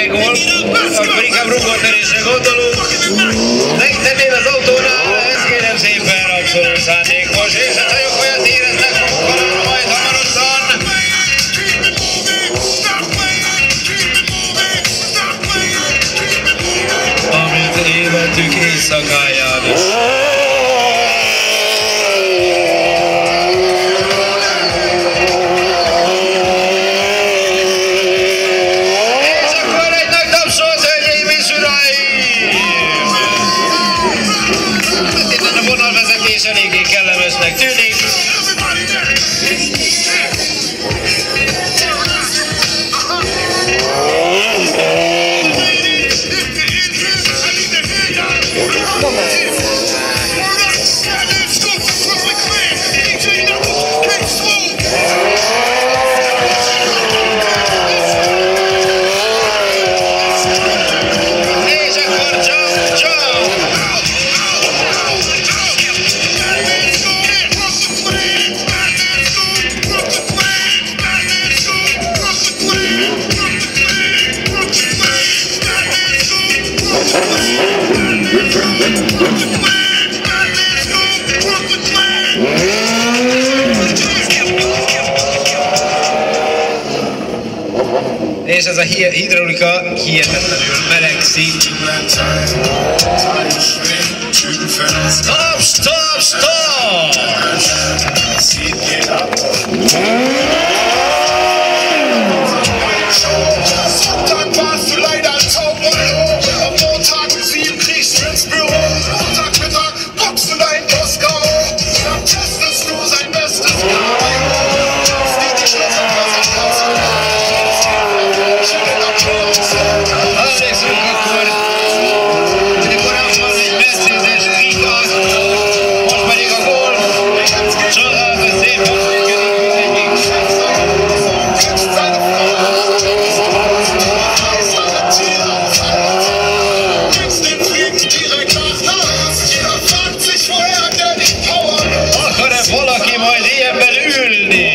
gól, akkor inkább rugótörésre gondolunk. De itt ennél az autónál, ez kérem szépen abszolút szándékos, és a csajok olyat éreznek magukkal majd hamarosan. Amit életük éjszakáján is. Eléggé kellemesnek tűnik. És ez a hidraulika hihetetlenül melegszik. Stop, stop, stop! Sonntag warst du leider taub und oben. Am Montag um 7 kriegst du ins Büro. Montagmittag boxst du deinen Boss K.O. Dann testest du sein bestes Jahr. Valaki majd ilyenben ülni.